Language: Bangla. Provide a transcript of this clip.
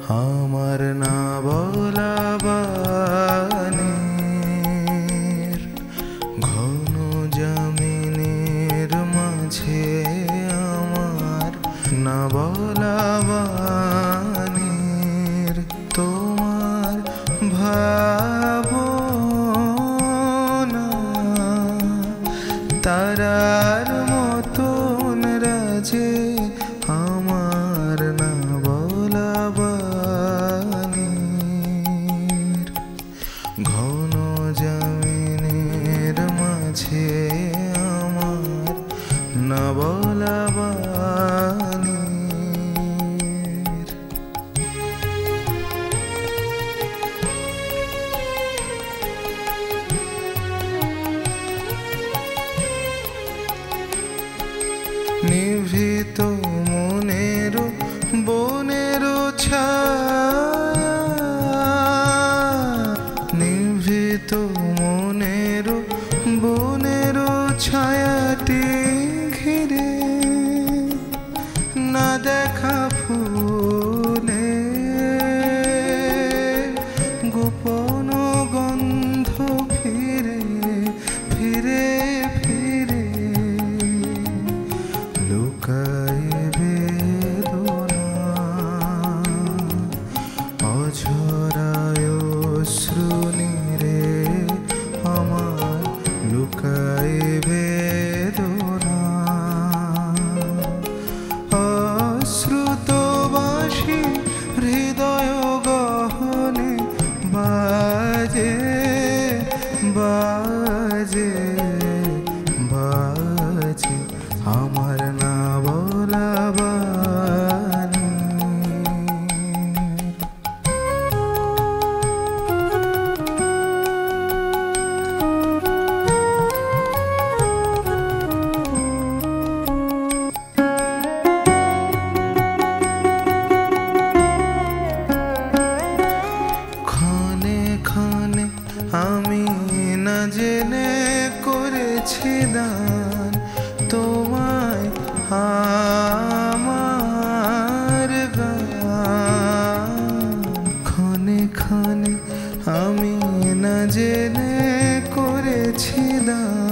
আমার না বলা বাণীর ঘন জমিনের মাঝে আমার না বলা বাণীর তোমার ভাবনা তারার মতন রাজে আমার না বলা বাণীর ঘন জমিনের মাঝে আমার না বলা বাণীর নিভৃত মনের বনের ছায়া নিভৃত মনের বনের ছায়াটি ঘিরে না দেখা ফুলে গোপন গন্ধ ফিরে ফিরে ফিরে লুকায় বেদনা অঝরায় শ্রুনিরে আমার লুকায় বেদনা অশ্রুতবাসী হৃদয় গহনে বাজে বাজে বাজে আমার না বলা বাণী ক্ষণে ক্ষণে আমি না জেনে করেছি দান তোমায় আমার গান ক্ষণে ক্ষণে আমি না জেনে করেছি দান